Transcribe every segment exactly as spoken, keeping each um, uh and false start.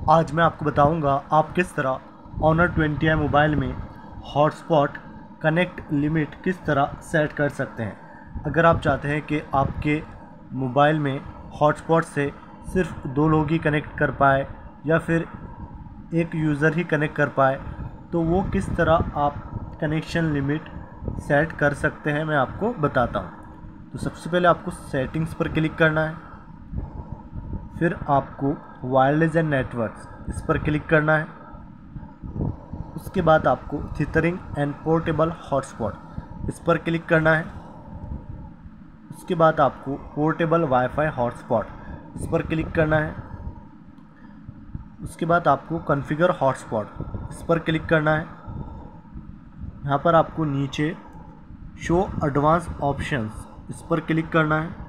आज मैं आपको बताऊंगा आप किस तरह ऑनर ट्वेंटी आई मोबाइल में हॉटस्पॉट कनेक्ट लिमिट किस तरह सेट कर सकते हैं। अगर आप चाहते हैं कि आपके मोबाइल में हॉटस्पॉट से सिर्फ दो लोग ही कनेक्ट कर पाए या फिर एक यूज़र ही कनेक्ट कर पाए, तो वो किस तरह आप कनेक्शन लिमिट सेट कर सकते हैं मैं आपको बताता हूँ। तो सबसे पहले आपको सेटिंग्स पर क्लिक करना है, फिर आपको वायरलेस एंड नेटवर्क्स इस पर क्लिक करना है। उसके बाद आपको थिथरिंग एंड पोर्टेबल हॉटस्पॉट इस पर क्लिक करना है। उसके बाद आपको पोर्टेबल वाईफाई हॉटस्पॉट इस पर क्लिक करना है। उसके बाद आपको कॉन्फ़िगर हॉटस्पॉट इस पर क्लिक करना है। यहाँ पर आपको नीचे शो एडवांस ऑप्शंस इस पर क्लिक करना है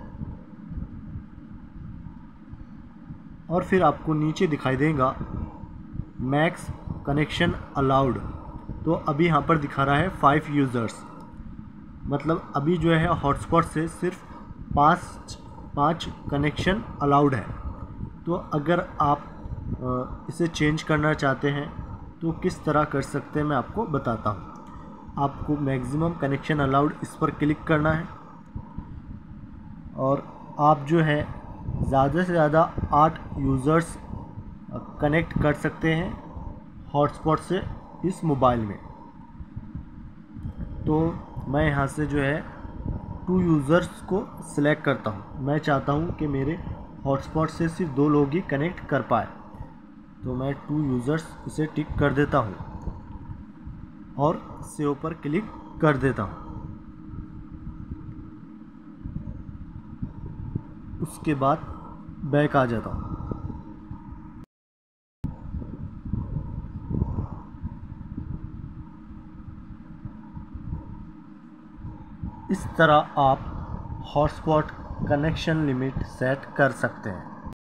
और फिर आपको नीचे दिखाई देगा मैक्स कनेक्शन अलाउड। तो अभी यहाँ पर दिखा रहा है फाइव यूज़र्स, मतलब अभी जो है हॉटस्पॉट से सिर्फ पाँच पाँच कनेक्शन अलाउड है। तो अगर आप इसे चेंज करना चाहते हैं तो किस तरह कर सकते हैं मैं आपको बताता हूँ। आपको मैक्सिमम कनेक्शन अलाउड इस पर क्लिक करना है और आप जो है ज़्यादा से ज़्यादा आठ यूज़र्स कनेक्ट कर सकते हैं हॉटस्पॉट से इस मोबाइल में। तो मैं यहाँ से जो है टू यूज़र्स को सिलेक्ट करता हूँ। मैं चाहता हूँ कि मेरे हॉटस्पॉट से सिर्फ दो लोग ही कनेक्ट कर पाए, तो मैं टू यूज़र्स इसे टिक कर देता हूँ और सेव पर क्लिक कर देता हूँ। उसके बाद बैक आ जाता हूँ। इस तरह आप हॉटस्पॉट कनेक्शन लिमिट सेट कर सकते हैं।